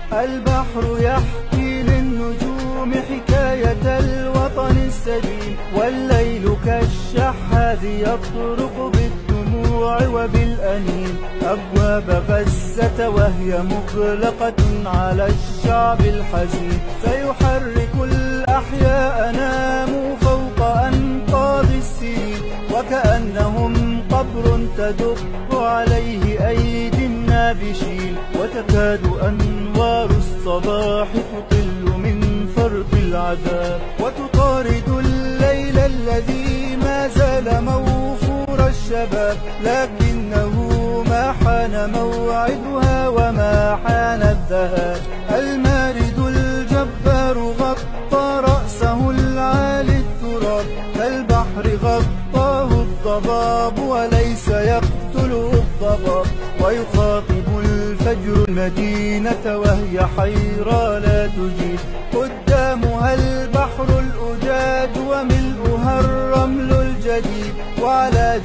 البحر يحكي للنجوم حكاية الوطن السليم، والليل كالشحاذ يطرق بالدموع وبالأنين. أبواب غزة وهي مغلقة على الشعب الحزين، سيحرك الأحياء ناموا فوق أنقاض السنين، وكأنهم قبر تدق عليه أيدي النابشين، وتكاد أنوار الصباح تطل من فرط العذاب، وتطارد الليل الذي ما زال موفور الشباب، لكنه ما حان موعدها وما حان الذهاب. المارد الجبار غطى رأسه العالي التراب، كالبحر غطاه الضباب وليس يقتله الضباب، ويخاطب الفجر المدينة وهي حيرى لا تجيب، قدامها البحر الأجاج وملؤها الرمل الجديد، وعلى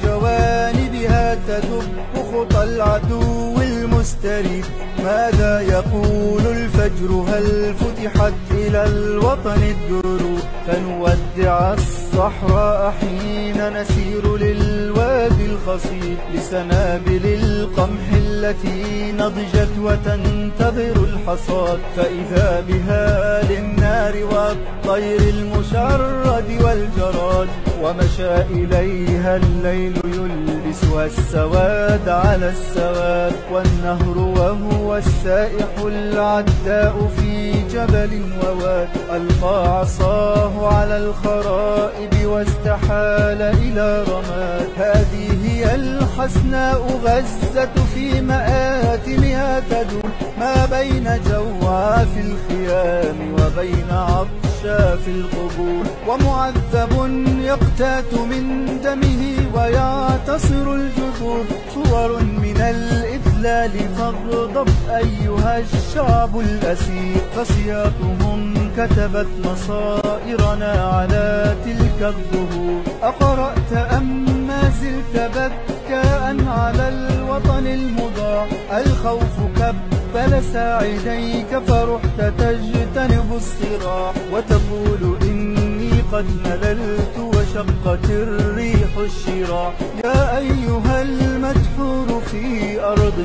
جوانبها تدب خطى العدو المستريد. ماذا يقول الفجر؟ هل فتحت إلى الوطن الدروب؟ فنودع الصحراء حين نسير للوادي الخصيب، لسنابل القمح التي نضجت وتنتظر الحصاد، فإذا بها للنار والطير المشرد والجراد، ومشى إليها الليل يلبسها السواد على السواد، والنهر وهو السائح العداء في جبل وواد، ألقى عصاه على الخرائب واستحال إلى رماد. هذه هي الحسناء غزة في مآتمها تدور، ما بين جوعى في الخيام وبين عطشى في القبور، ومعذب يقتات من دمه ويعتصر الجذور. صور من الإذلال فاغضب أيها الشعب الأسير، فسياطهم كتبت مصائرنا على تلك الظهور. أقرأت أم ما زلت بكاء على الوطن المضاع؟ الخوف كبل ساعديك فرحت تجتنب الصراع، وتقول إني قد مللت وشقت الريح الشراع. يا أيها المدحور في أرض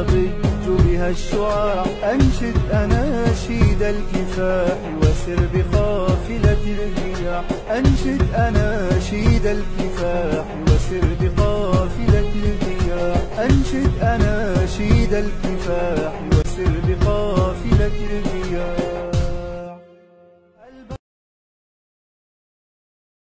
يضج بها الشعاع، أنشد أناشيد الكفاح وسر بقافلة الرياح، أنشد أناشيد الكفاح وسر بقافلة الرياح، أنشد أناشيد الكفاح